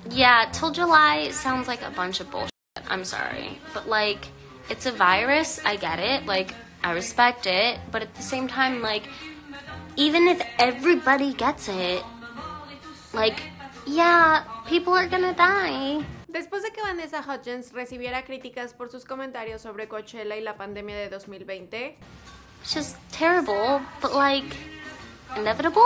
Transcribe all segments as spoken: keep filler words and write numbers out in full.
Yeah, till July sounds like a bunch of bullshit. I'm sorry. But, like, it's a virus. I get it. Like, I respect it. But at the same time, like, even if everybody gets it, like, yeah, people are gonna die. Después de que Vanessa Hudgens recibiera críticas por sus comentarios sobre Coachella y la pandemia de dos mil veinte, it's just terrible, but like, inevitable?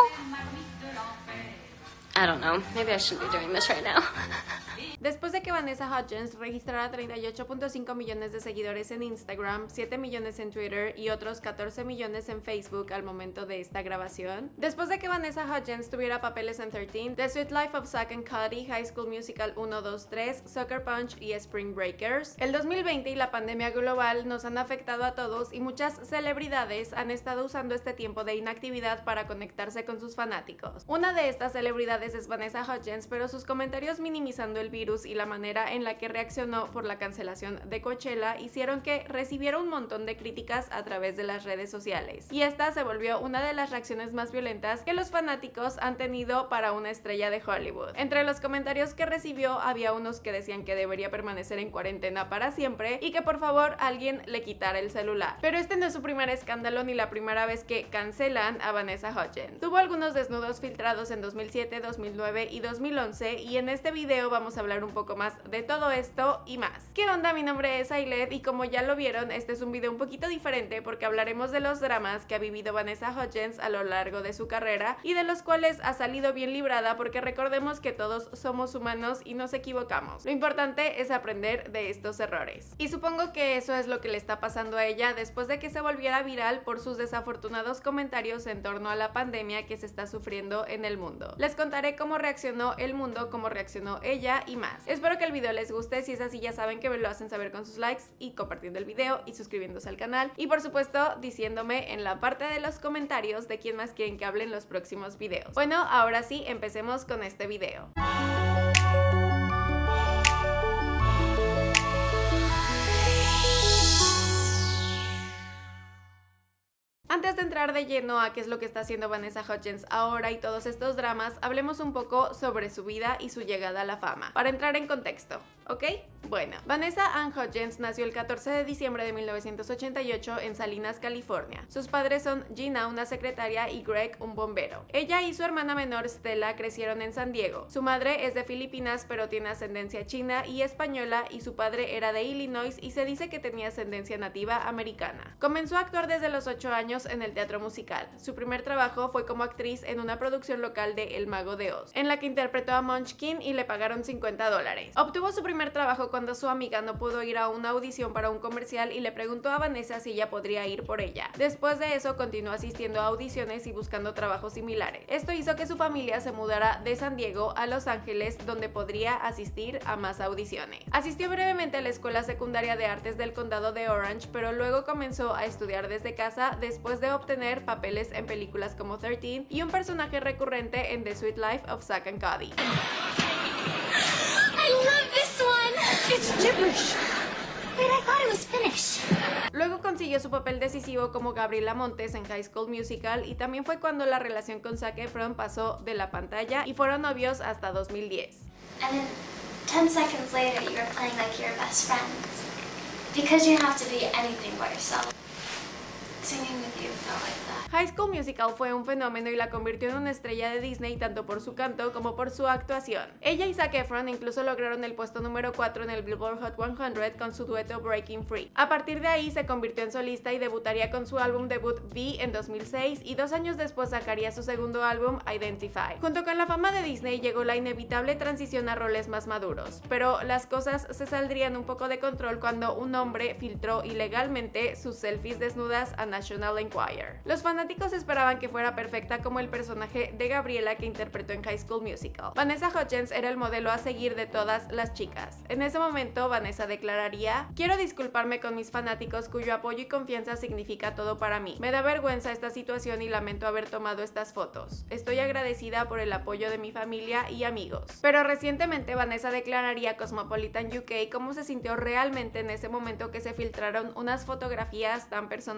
I don't know. Maybe I shouldn't be doing this right now. Después de que Vanessa Hudgens registrara treinta y ocho punto cinco millones de seguidores en Instagram, siete millones en Twitter y otros catorce millones en Facebook al momento de esta grabación. Después de que Vanessa Hudgens tuviera papeles en trece, The Sweet Life of Zack and Cody, High School Musical uno, dos, tres, Sucker Punch y Spring Breakers. El dos mil veinte y la pandemia global nos han afectado a todos y muchas celebridades han estado usando este tiempo de inactividad para conectarse con sus fanáticos. Una de estas celebridades es Vanessa Hudgens, pero sus comentarios minimizando el virus y la manera en la que reaccionó por la cancelación de Coachella hicieron que recibiera un montón de críticas a través de las redes sociales. Y esta se volvió una de las reacciones más violentas que los fanáticos han tenido para una estrella de Hollywood. Entre los comentarios que recibió había unos que decían que debería permanecer en cuarentena para siempre y que por favor alguien le quitara el celular. Pero este no es su primer escándalo ni la primera vez que cancelan a Vanessa Hudgens. Tuvo algunos desnudos filtrados en dos mil siete, dos mil nueve y dos mil once y en este video vamos a hablar un poco más de todo esto y más. ¿Qué onda? Mi nombre es Ailed y como ya lo vieron, este es un video un poquito diferente porque hablaremos de los dramas que ha vivido Vanessa Hudgens a lo largo de su carrera y de los cuales ha salido bien librada, porque recordemos que todos somos humanos y nos equivocamos. Lo importante es aprender de estos errores. Y supongo que eso es lo que le está pasando a ella después de que se volviera viral por sus desafortunados comentarios en torno a la pandemia que se está sufriendo en el mundo. Les contaré cómo reaccionó el mundo, cómo reaccionó ella y más. Espero que el video les guste. Si es así, ya saben que me lo hacen saber con sus likes y compartiendo el video y suscribiéndose al canal, y por supuesto diciéndome en la parte de los comentarios de quién más quieren que hable en los próximos videos. Bueno, ahora sí, empecemos con este video. Antes de entrar de lleno a qué es lo que está haciendo Vanessa Hudgens ahora y todos estos dramas, hablemos un poco sobre su vida y su llegada a la fama, para entrar en contexto, ¿ok? Bueno, Vanessa Ann Hudgens nació el catorce de diciembre de mil novecientos ochenta y ocho en Salinas, California. Sus padres son Gina, una secretaria, y Greg, un bombero. Ella y su hermana menor Stella crecieron en San Diego. Su madre es de Filipinas pero tiene ascendencia china y española, y su padre era de Illinois y se dice que tenía ascendencia nativa americana. Comenzó a actuar desde los ocho años en el teatro musical. Su primer trabajo fue como actriz en una producción local de El Mago de Oz, en la que interpretó a Munchkin y le pagaron cincuenta dólares. Obtuvo su primer trabajo cuando su amiga no pudo ir a una audición para un comercial y le preguntó a Vanessa si ella podría ir por ella. Después de eso continuó asistiendo a audiciones y buscando trabajos similares. Esto hizo que su familia se mudara de San Diego a Los Ángeles, donde podría asistir a más audiciones. Asistió brevemente a la escuela secundaria de artes del condado de Orange, pero luego comenzó a estudiar desde casa después de obtener papeles en películas como trece y un personaje recurrente en The Sweet Life of Zack and Cody. I love this one. It's gibberish. Wait, I thought it was Finnish. Luego consiguió su papel decisivo como Gabriela Montes en High School Musical, y también fue cuando la relación con Zac Efron pasó de la pantalla y fueron novios hasta dos mil diez. And then ten seconds later, you were playing like your best friends. Because you have to be anything but yourself. Singing with you felt like that. High School Musical fue un fenómeno y la convirtió en una estrella de Disney tanto por su canto como por su actuación. Ella y Zac Efron incluso lograron el puesto número cuatro en el Billboard Hot cien con su dueto Breaking Free. A partir de ahí se convirtió en solista y debutaría con su álbum debut V en dos mil seis, y dos años después sacaría su segundo álbum Identify. Junto con la fama de Disney llegó la inevitable transición a roles más maduros, pero las cosas se saldrían un poco de control cuando un hombre filtró ilegalmente sus selfies desnudas a National Enquirer. Los fanáticos esperaban que fuera perfecta como el personaje de Gabriela que interpretó en High School Musical. Vanessa Hudgens era el modelo a seguir de todas las chicas. En ese momento, Vanessa declararía: "Quiero disculparme con mis fanáticos cuyo apoyo y confianza significa todo para mí. Me da vergüenza esta situación y lamento haber tomado estas fotos. Estoy agradecida por el apoyo de mi familia y amigos". Pero recientemente Vanessa declararía a Cosmopolitan U K cómo se sintió realmente en ese momento que se filtraron unas fotografías tan personales.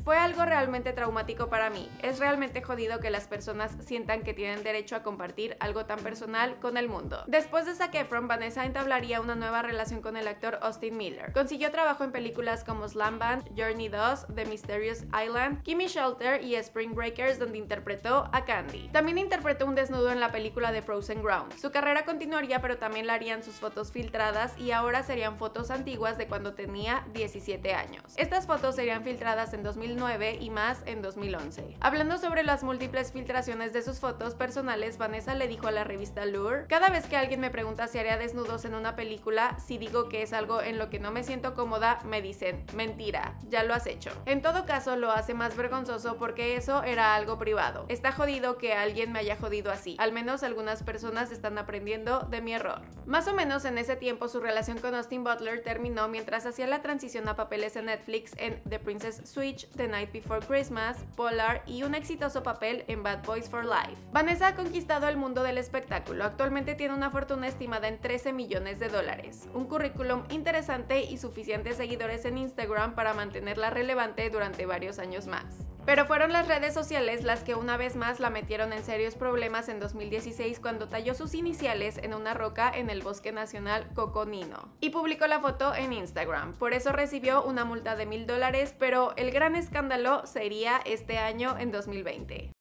Fue algo realmente traumático para mí. Es realmente jodido que las personas sientan que tienen derecho a compartir algo tan personal con el mundo. Después de Zac Efron, Vanessa entablaría una nueva relación con el actor Austin Miller. Consiguió trabajo en películas como Slam Band, Journey dos, The Mysterious Island, Gimme Shelter y Spring Breakers, donde interpretó a Candy. También interpretó un desnudo en la película de Frozen Ground. Su carrera continuaría, pero también le harían sus fotos filtradas y ahora serían fotos antiguas de cuando tenía diecisiete años. Estas fotos serían filtradas en dos mil nueve y más en dos mil once. Hablando sobre las múltiples filtraciones de sus fotos personales, Vanessa le dijo a la revista Lure: cada vez que alguien me pregunta si haría desnudos en una película, si digo que es algo en lo que no me siento cómoda, me dicen, mentira, ya lo has hecho. En todo caso, lo hace más vergonzoso porque eso era algo privado. Está jodido que alguien me haya jodido así. Al menos algunas personas están aprendiendo de mi error. Más o menos en ese tiempo, su relación con Austin Butler terminó mientras hacía la transición a papeles en Netflix en The Princess Switch, The Night Before Christmas, Polar y un exitoso papel en Bad Boys for Life. Vanessa ha conquistado el mundo del espectáculo. Actualmente tiene una fortuna estimada en trece millones de dólares, un currículum interesante y suficientes seguidores en Instagram para mantenerla relevante durante varios años más. Pero fueron las redes sociales las que una vez más la metieron en serios problemas en dos mil dieciséis cuando talló sus iniciales en una roca en el Bosque Nacional Coconino y publicó la foto en Instagram. Por eso recibió una multa de mil dólares, pero el gran escándalo sería este año en dos mil veinte.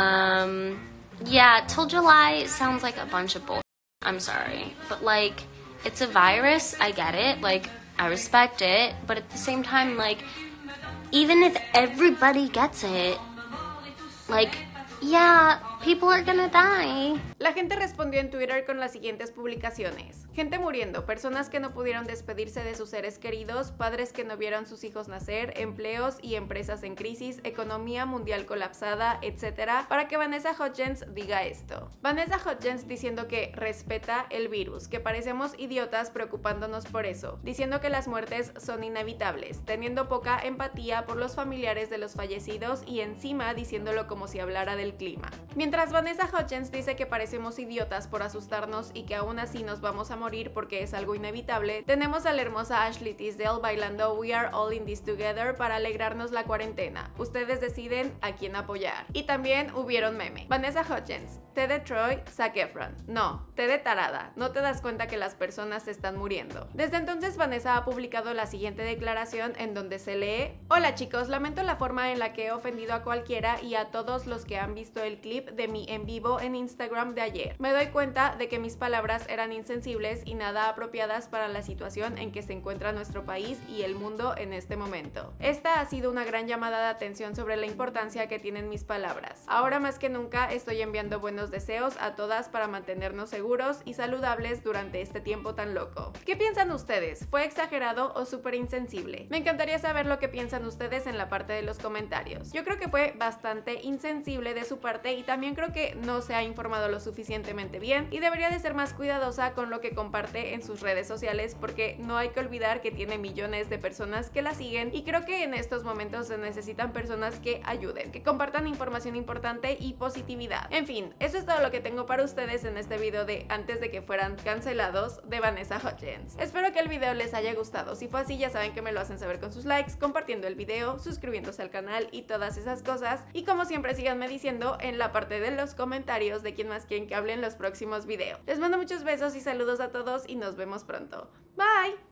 Um, yeah, till July sounds like a bunch of bullshit. I'm sorry, but like, it's a virus, I get it, like, I respect it, but at the same time, like, even if everybody gets it, like, yeah, people are gonna die. La gente respondió en Twitter con las siguientes publicaciones: gente muriendo, personas que no pudieron despedirse de sus seres queridos, padres que no vieron sus hijos nacer, empleos y empresas en crisis, economía mundial colapsada, etcétera, para que Vanessa Hudgens diga esto. Vanessa Hudgens diciendo que respeta el virus, que parecemos idiotas preocupándonos por eso, diciendo que las muertes son inevitables, teniendo poca empatía por los familiares de los fallecidos y encima diciéndolo como si hablara del clima. Mientras Vanessa Hudgens dice que parecemos idiotas por asustarnos y que aún así nos vamos a morir porque es algo inevitable, tenemos a la hermosa Ashley Tisdale bailando We Are All In This Together para alegrarnos la cuarentena. Ustedes deciden a quién apoyar. Y también hubieron meme. Vanessa Hudgens, té de Troy, Zac Efron. No, té de tarada. No te das cuenta que las personas se están muriendo. Desde entonces Vanessa ha publicado la siguiente declaración en donde se lee: hola chicos, lamento la forma en la que he ofendido a cualquiera y a todos los que han visto el clip de mi en vivo en Instagram de ayer. Me doy cuenta de que mis palabras eran insensibles y nada apropiadas para la situación en que se encuentra nuestro país y el mundo en este momento. Esta ha sido una gran llamada de atención sobre la importancia que tienen mis palabras. Ahora más que nunca estoy enviando buenos deseos a todas para mantenernos seguros y saludables durante este tiempo tan loco. ¿Qué piensan ustedes? ¿Fue exagerado o súper insensible? Me encantaría saber lo que piensan ustedes en la parte de los comentarios. Yo creo que fue bastante insensible de su parte y también creo que no se ha informado lo suficientemente bien y debería de ser más cuidadosa con lo que comparte en sus redes sociales, porque no hay que olvidar que tiene millones de personas que la siguen y creo que en estos momentos se necesitan personas que ayuden, que compartan información importante y positividad. En fin, eso es todo lo que tengo para ustedes en este video de antes de que fueran cancelados de Vanessa Hudgens. Espero que el video les haya gustado. Si fue así, ya saben que me lo hacen saber con sus likes, compartiendo el video, suscribiéndose al canal y todas esas cosas. Y como siempre, síganme diciendo en la parte de los comentarios de quién más quieren que hable en los próximos videos. Les mando muchos besos y saludos a todos y nos vemos pronto. Bye.